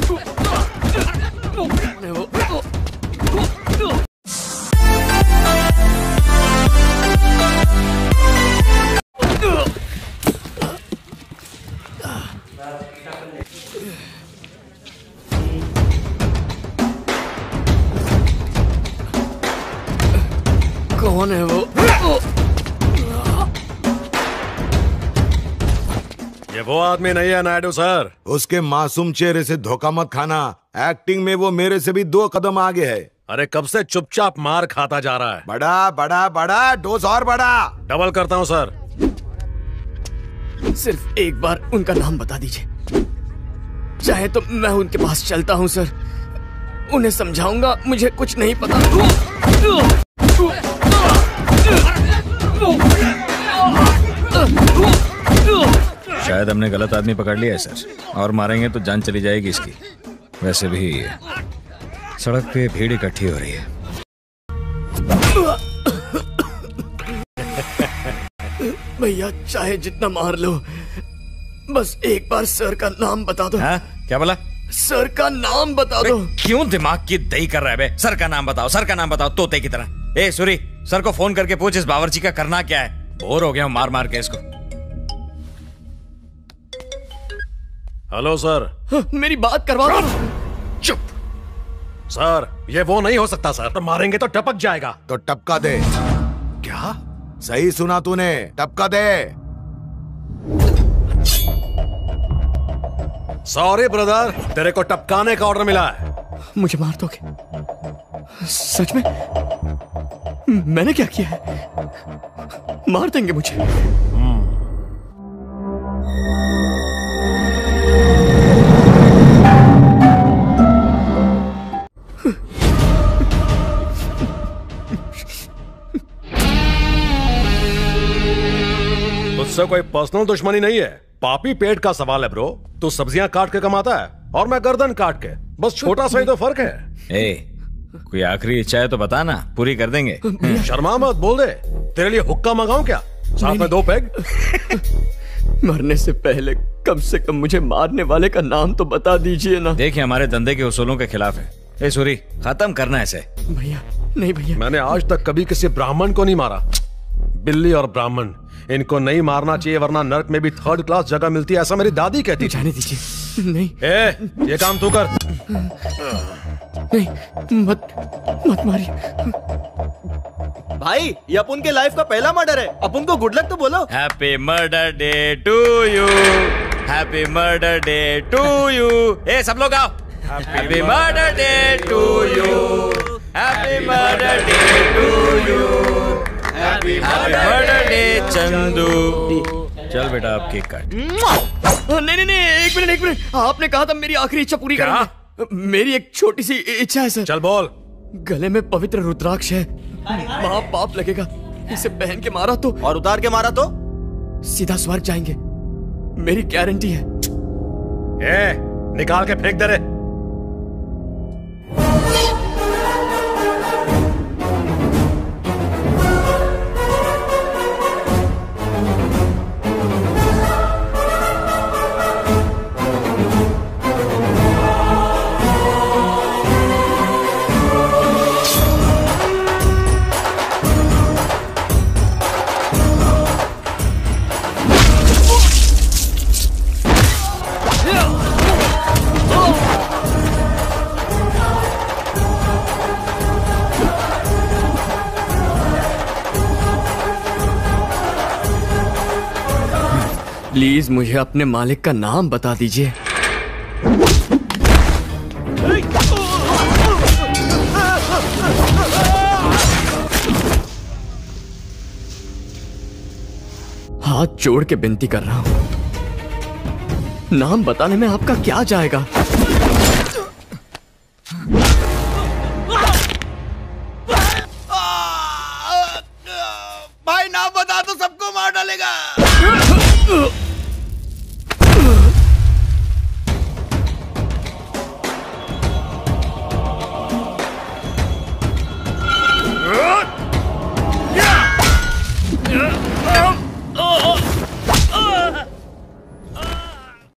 कौन है वो? ये वो आदमी नहीं है नायडू सर। उसके मासूम चेहरे से धोखा मत खाना। एक्टिंग में वो मेरे से भी 2 कदम आगे है। अरे कब से चुपचाप मार खाता जा रहा है। बड़ा बड़ा बड़ा डोज और बड़ा। डबल करता हूँ सर। सिर्फ एक बार उनका नाम बता दीजिए, चाहे तो मैं उनके पास चलता हूँ सर। उन्हें समझाऊंगा मुझे कुछ नहीं पता। शायद हमने गलत आदमी पकड़ लिया है सर, और मारेंगे तो जान चली जाएगी इसकी। वैसे भी सड़क पे भीड़ इकट्ठी हो रही है। भैया चाहे जितना मार लो, बस एक बार सर का नाम बता दो। हाँ? क्या बोला? सर का नाम बता दो। क्यों दिमाग की दही कर रहा है बे? सर का नाम बताओ, सर का नाम बताओ, तोते की तरह। ए सूरी, सर को फोन करके पूछ इस बावर्ची का करना क्या है। बोर हो गया हूं मार मार के इसको। Hello sir. मेरी बात करवा दो। चुप। सर ये वो नहीं हो सकता सर, तो मारेंगे तो टपक जाएगा। तो टपका दे। क्या? सही सुना तूने, टपका दे। सॉरी ब्रदर, तेरे को टपकाने का ऑर्डर मिला है। मुझे मार दोगे? सच में? मैंने क्या किया है? मार देंगे मुझे? मुझसे कोई पर्सनल दुश्मनी नहीं है, पापी पेट का सवाल है ब्रो। तू सब्जियां काट के कमाता है और मैं गर्दन काट के, बस छोटा सा ही तो फर्क है। ए, कोई आखिरी इच्छा है तो बता ना, पूरी कर देंगे। शर्मा मत, बोल दे। तेरे लिए हुक्का मंगाऊं क्या? साथ में 2 पैग। मरने से पहले कम से कम मुझे मारने वाले का नाम तो बता दीजिए ना। देखिए हमारे धंधे के उसूलों के खिलाफ है। ए सूरी, खत्म करना है इसे। भैया नहीं भैया, मैंने आज तक कभी किसी ब्राह्मण को नहीं मारा। बिल्ली और ब्राह्मण, इनको नहीं मारना चाहिए, वरना नरक में भी 3rd क्लास जगह मिलती है, ऐसा मेरी दादी कहती थी। जाने दीजिए। नहीं ए, ये काम तू कर। नहीं, मत मारिए भाई। ये अपन के लाइफ का पहला मर्डर है, अपन को गुड लक तो बोलो। Happy murder day to you, happy murder day to you. ए सब लोग आओ। Happy murder day to you, happy murder day to you, happy murder day Chandu. चल बेटा आप केक काट। नहीं, एक मिनट। आपने कहा था मेरी आखिरी इच्छा पूरी करेंगे। मेरी एक छोटी सी इच्छा है सर। चल बोल। गले में पवित्र रुद्राक्ष है, पाप लगेगा। इसे पहन के मारा तो, और उतार के मारा तो सीधा स्वर्ग जाएंगे, मेरी गारंटी है। ए, निकाल के फेंक दे रे। प्लीज मुझे अपने मालिक का नाम बता दीजिए। हाथ जोड़ के विनती कर रहा हूं, नाम बताने में आपका क्या जाएगा?